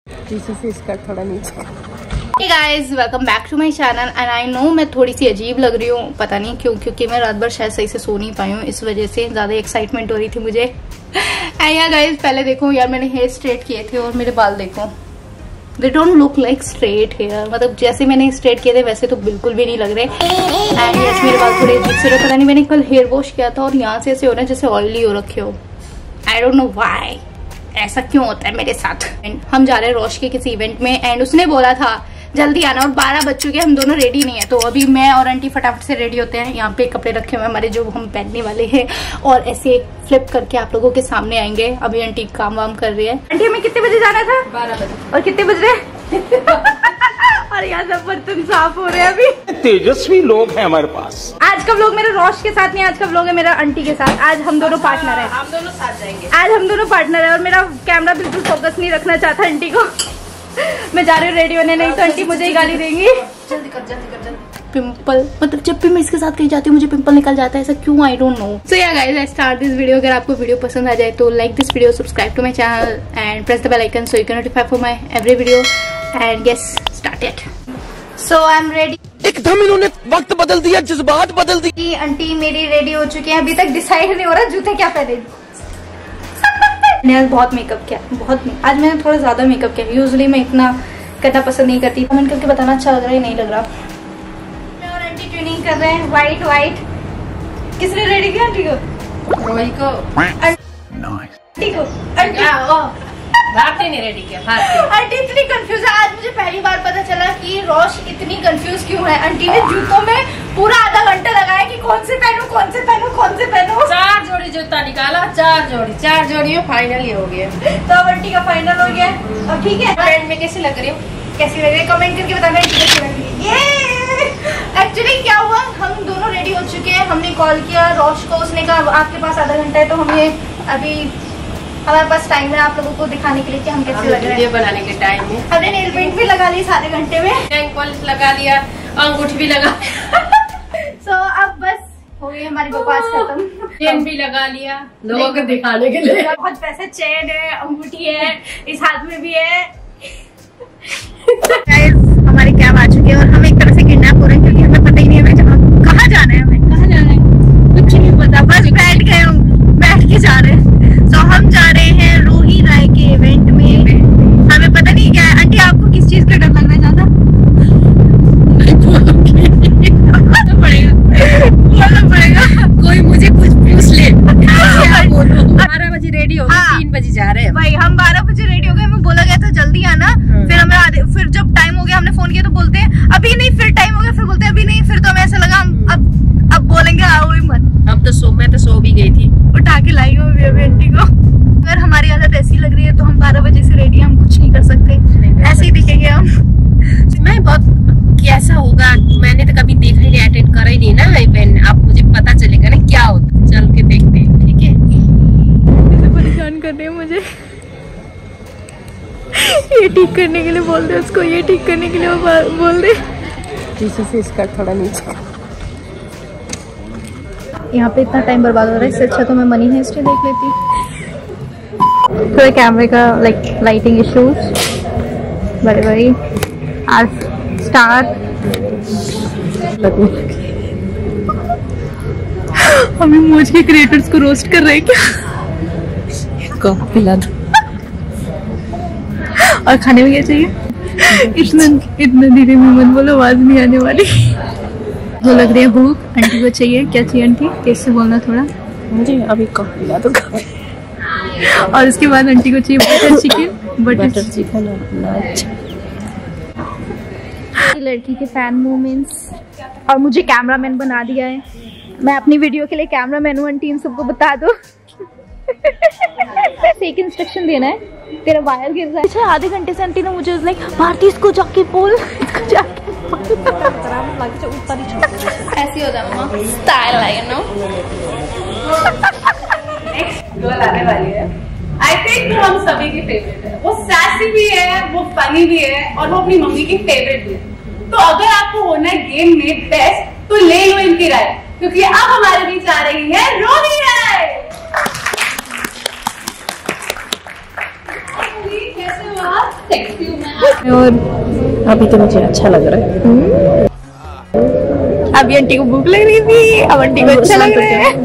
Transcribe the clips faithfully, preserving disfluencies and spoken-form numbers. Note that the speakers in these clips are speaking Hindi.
पीछे से इसका थोड़ा नीचे। Hey guys, welcome back to my channel and I know मैं थोड़ी सी अजीब लग रही हूँ, पता नहीं क्यों, क्योंकि मैं रात भर शायद सही से सो नहीं पाई हूँ, इस वजह से ज्यादा एक्साइटमेंट हो रही थी मुझे। एंड यार गाइस, पहले देखो यार, मैंने हेयर स्ट्रेट किए थे और मेरे बाल देखो, they don't look like straight hair. मतलब जैसे मैंने स्ट्रेट किए थे वैसे तो बिल्कुल भी नहीं लग रहे। एंड यस, मेरे बाल थोड़े अजीब से, पता नहीं मैंने कल हेयर वॉश किया था और यहाँ से ऐसे हो रहे हैं जैसे ऑयली हो रखे हो। आई डोंट नो व्हाई, ऐसा क्यों होता है मेरे साथ। And हम जा रहे हैं रोश के किसी इवेंट में एंड उसने बोला था जल्दी आना, और बारह बज चुके हैं, हम दोनों रेडी नहीं है। तो अभी मैं और आंटी फटाफट से रेडी होते हैं। यहाँ पे कपड़े रखे हुए हैं हमारे जो हम पहनने वाले हैं, और ऐसे फ्लिप करके आप लोगों के सामने आएंगे। अभी आंटी काम वाम कर रही है। आंटी हमें कितने बजे जाना था? बारह बजे। और कितने बज रहे? और यहाँ सब बर्तन साफ हो रहे हैं अभी। तेजस्वी लोग हैं हमारे पास। आज का व्लॉग मेरे रोश के साथ नहीं, आज का व्लॉग है मेरा आंटी के साथ। आज हम दोनों पार्टनर हैं। हम दोनों साथ जाएंगे। आज हम दोनों पार्टनर है और मेरा कैमरा बिल्कुल फोकस नहीं रखना चाहता आंटी को। मैं जा रही हूँ रेडी होने, नहीं तो आंटी मुझे ही गाली देंगी। जल्दी कर जल्दी कर जल्दी। पिंपल, मतलब जब भी मैं इसके साथ कहीं जाती हूँ मुझे पिंपल निकल जाता है, ऐसा क्यों? I don't know. So yeah guys, I start this video. अगर आपको वीडियो पसंद आ जाए तो like this video, subscribe to my channel and press the bell icon so you can notify for my every video. And yes, start it. So I am ready. एकदम इन्होंने वक्त बदल दिया, जज्बात बदल दिए। आंटी मेरी रेडी हो चुकी है, अभी तक डिसाइड नहीं हो रहा जूते क्या पहने। मैंने आज बहुत मेकअप किया, बहुत नहीं। आज मैंने थोड़ा ज्यादा मेकअप किया। यूजुअली मैं इतना करना पसंद नहीं करती। कमेंट करके बताना अच्छा लग रहा है नहीं लग रहा। मैं और आंटी ट्यूनिंग कर रहे हैं, व्हाइट व्हाइट। किसने रेडी किया आंटी को? रोही को। आंटी को आंटी भारती ने रेडी किया। भारती आंटी इतनी कंफ्यूज है। आज मुझे पहली बार पता चला कि रोश इतनी कंफ्यूज क्यों है। आंटी ने जूतों में पूरा आधा घंटा लगाया कि कौन से पहनूं, कौन से पहनूं, कौन से पहनूं। चार जोड़ी जूता निकाला, चार जोड़ी चार जोड़ियों फाइनल ही हो गया। तो अब आंटी का फाइनल हो गया। अब ठीक है, ट्रेंड में कैसी लग रही हूँ? कैसी लग रही है कमेंट करके बताना कैसी लग रही है। ये एक्चुअली क्या हुआ, हम दोनों रेडी हो चुके हैं। हमने कॉल किया रोश को, उसने कहा आपके पास आधा घंटा है। तो हम ये अभी हमारे पास टाइम है आप लोगों को दिखाने के लिए कि हम कैसे लग रहे हैं। बनाने के टाइम में हमने नेल पेंट भी लगा ली आधे घंटे में, नेल पॉलिश लगा लिया, अंगूठी भी लगा। सो अब बस हो गई हमारी बकवास खत्म। चेन भी लगा लिया लोगों को दिखाने के लिए। बहुत पैसे, चेन है, अंगूठी है, इस हाथ में भी है। हमारी कैब आ चुकी है और हम एक तरह से किडनैप हो रहे हैं क्योंकि हमें पता ही नहीं है जहाँ कहाँ जाना है। हमें कहाँ जाना है कुछ नहीं पता, बस बैठ गए हम, बैठ के जा रहे हैं। तो हम जा रहे हैं रोही राय के इवेंट में। हमें पता नहीं क्या है। आंटी आपको किस चीज का डर लग रहा है ज्यादा? पड़ेगा बोलना पड़ेगा, कोई मुझे कुछ पूछ ले। बारह बजे रेडी हो गए, तीन बजे जा रहे हैं भाई। हम बारह बजे रेडी हो गए, हमें बोला गया था जल्दी आना। फिर हमें आधे, फिर जब टाइम हो गया हमने फोन किया तो बोलते हैं अभी नहीं, फिर टाइम हो गया फिर बोलते हैं अभी नहीं। फिर तो हमें ऐसा लगा हम अब अब बोलेंगे आओ ही मत। अब तो सो मैं तो सो भी गई थी, उठा के लाई हूँ अभी आंटी को। अगर हमारी आदत ऐसी लग रही है तो हम बारह बजे से रेडी, हम कुछ नहीं कर सकते, ऐसे ही दिखेंगे हम। मैं बहुत कैसा होगा, मैंने तो कभी देखा ही नहीं, अटेंड करा ही नहीं ना इवेंट। अब मुझे पता चलेगा ना क्या होता, चल के देखते हैं। ठीक है, परेशान कर रहे हैं मुझे। ये ठीक करने के लिए बोल दे उसको, ये ठीक करने के लिए वो बोल दे। पीछे से इसका थोड़ा नीचे। यहाँ पे इतना टाइम बर्बाद हो रहा है, इससे अच्छा तो मैं मनी हिस्ट्री देख लेती। थोड़े कैमरे का लाइक लाइटिंग इश्यूज बड़े बड़ी। आज स्टार्ट हम इमोजी के क्रिएटर्स को रोस्ट कर रहे हैं क्या? पिला दो। और खाने में क्या चाहिए? इतना इतना धीरे में मत बोलो, आवाज नहीं आने वाली। वो लग रही है भूख। आंटी को चाहिए, क्या चाहिए आंटी? कैसे बोलना थोड़ा? मुझे अभी कॉफी ला दो। और उसके बाद आंटी को चाहिए बटर चिकन। बटर चिकन नाच। लड़की के फैन मोमेंट्स, और मुझे कैमरामैन बना दिया है। मैं अपनी वीडियो के लिए कैमरामैन हूँ। आंटी इन सबको बता दो। एक इंस्ट्रक्शन देना है, तेरा वायर गिर रहा है। अच्छा, आधे घंटे से आंटी ने मुझे लाइक भारती इसको जाके बोल, इसको जाके ऐसी हो जाओ माँ, स्टाइल है नो। नेक्स्ट गर्ल आने वाली है। आई थिंक वो हम सभी की फेवरेट है। वो सैसी भी है, वो फनी भी है, और वो अपनी मम्मी की फेवरेट भी है। तो अगर आपको होना है गेम में बेस्ट तो ले लो इनकी राय, क्योंकि अब हमारे बीच आ रही है रोही राय। कैसे हुआ? सेक्सी हूँ मैं। और अभी तो मुझे अच्छा लग रहा है। अभी आंटी को भूख लग रही थी, अब आंटी को अच्छा लग रहा है।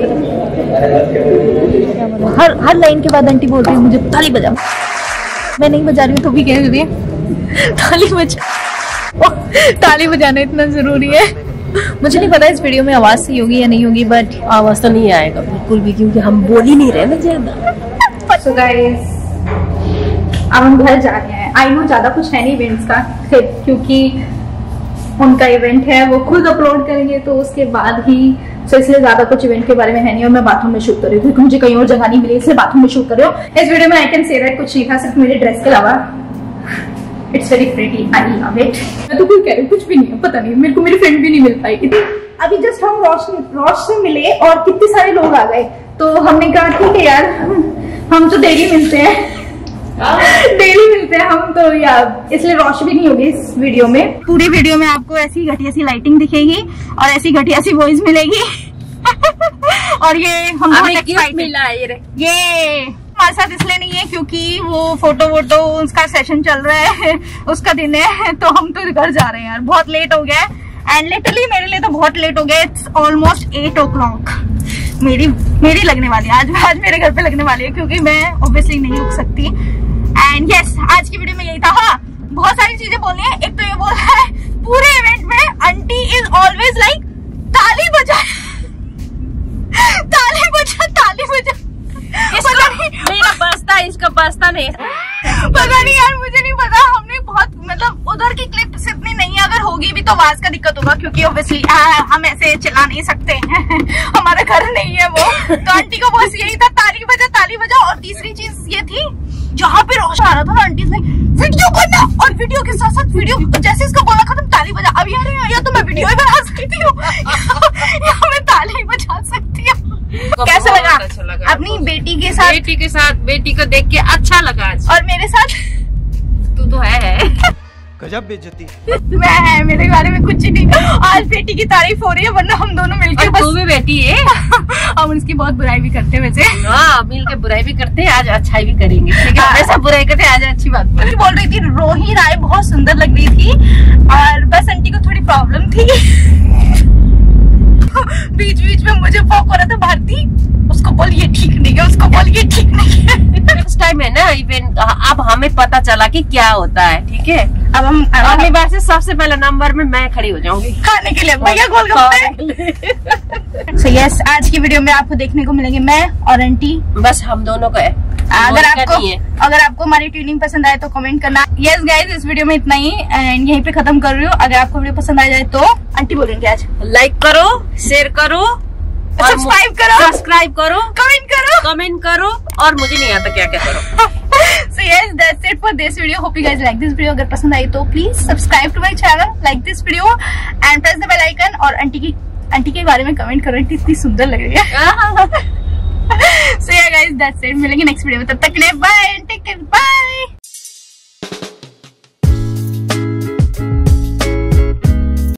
हर हर लाइन के बाद आंटी बोल रही है मुझे ताली बजा। मैं नहीं बजा रही हूँ तो भी कह रही है ताली बजा। ताली बजाना इतना जरूरी है। मुझे नहीं पता इस वीडियो में आवाज सही होगी या नहीं होगी, बट आवाज तो नहीं आएगा बिल्कुल भी, क्योंकि हम बोल ही नहीं रहे ना ज्यादा। so guys, अब हम घर जा रहे हैं। आई नो ज्यादा कुछ है नहीं इवेंट्स का, क्योंकि उनका इवेंट है, वो खुद अपलोड करेंगे तो उसके बाद ही, तो इसलिए ज्यादा कुछ इवेंट के बारे में है नहीं। और मैं बाथरूम में शूट कर रही हूँ क्योंकि मुझे कहीं और जगह नहीं मिली, इसलिए बाथरूम में शूट कर रही हूँ। इस वीडियो में आई कैन से दैट कुछ नहीं था, सिर्फ मेरे ड्रेस के अलावा। It's very pretty, I love it. मैं तो कोई कह रही हूँ, कुछ भी नहीं है, पता नहीं मेरे को मेरी फ्रेंड भी नहीं मिल पाई। अभी जस्ट हम रोशन रोश से मिले और कितने सारे लोग आ गए, तो हमने कहा ठीक है यार, हम तो डेली मिलते हैं, डेली मिलते हैं हम तो यार, इसलिए रोश भी नहीं होगी इस वीडियो में। पूरी वीडियो में आपको ऐसी घटिया सी लाइटिंग दिखेगी और ऐसी घटिया सी वॉइस मिलेगी। और ये हम मिला है ये हमारे साथ इसलिए नहीं है क्योंकि वो फोटो वोटो उसका सेशन चल रहा है, उसका दिन है, तो हम तो घर जा रहे हैं यार, बहुत लेट हो गया है। एंड लिटरली मेरे लिए तो बहुत लेट हो गया। It's almost eight o'clock. मेरी मेरी लगने वाली है आज आज मेरे घर पे लगने वाली है, क्योंकि मैं ऑब्वियसली नहीं रुक सकती। एंड यस yes, आज की वीडियो में यही था। हाँ, बहुत सारी चीजें बोलनी है। एक तो ये बोल रहा है पूरे इवेंट में आंटी इज ऑलवेज लाइक ताली बजा ताली बजा ताली बजा। इसका मेरा बस्ता, इसका बस्ता नहीं। पता नहीं यार, मुझे नहीं पता। हमने बहुत मतलब उधर की क्लिप्स इतनी नहीं, अगर होगी भी तो आवाज का दिक्कत होगा, क्योंकि ऑब्वियसली हम ऐसे चिल्ला नहीं सकते हैं। हमारा घर नहीं है वो। तो आंटी को बस यही था, ताली बजा ताली बजा। और तीसरी चीज ये थी, जहाँ पे रोशन आ रहा था ना, आंटी ने वीडियो करना, और वीडियो के साथ साथ वीडियो जैसे इसका बोला खत्म ताली बजा। अब यार या तो मैं वीडियो ही बना सकती हूँ या मैं ताली बजा सकती हूँ। कैसा लगा? अच्छा लगा अपनी बेटी के साथ बेटी के साथ बेटी को देख के अच्छा लगा आज। और मेरे साथ तू तो है गजब बेइज्जती। मैं है, मेरे बारे में कुछ नहीं। आज बेटी की तारीफ हो रही है, वरना हम दोनों मिलकर बस तू भी बेटी है। हम उसकी बहुत बुराई भी करते हैं वैसे। हाँ, मिल के बुराई भी करते हैं, आज अच्छाई भी करेंगे। ठीक है, वैसे बुराई करते हैं, आज अच्छी बात बोल बोल रही थी रोही राय बहुत सुंदर लग रही थी, और बस आंटी को थोड़ी प्रॉब्लम थी। बीच बीच में मुझे फोक हो रहा था, भारती उसको बोल ये ठीक नहीं है, उसको बोल ये ठीक नहीं है। नेक्स्ट टाइम है ना इवेंट, अब हमें पता चला कि क्या होता है। ठीक है, अब हम अगली बार से सबसे पहले नंबर में मैं खड़ी हो जाऊंगी खाने के लिए भैया गोलगप्पे। सो यस, आज की वीडियो में आपको देखने को मिलेंगे मैं और आंटी, बस हम दोनों को है। अगर आपको अगर आपको हमारी ट्यूनिंग पसंद आए तो कमेंट करना। यस गाइज, इस वीडियो में इतना ही, एंड यहीं पे खत्म कर रही हूँ। अगर आपको वीडियो पसंद आ जाए तो आंटी बोलेंगे आज लाइक करो, शेयर करो, सब्सक्राइब करो, सब्सक्राइब करो, कमेंट करो, कमेंट करो, और मुझे नहीं आता क्या क्या करो। So yes, that's it for this video. Hope you guys like this video. अगर पसंद आई तो please subscribe to my channel, like this video and press the bell icon. और आंटी की आंटी के बारे में कमेंट करो, आंटी इतनी सुंदर लग रही है। So yeah guys, that's it. मिलेंगे नेक्स्ट वीडियो में, तब तक के लिए बाय, टेक केयर, बाय।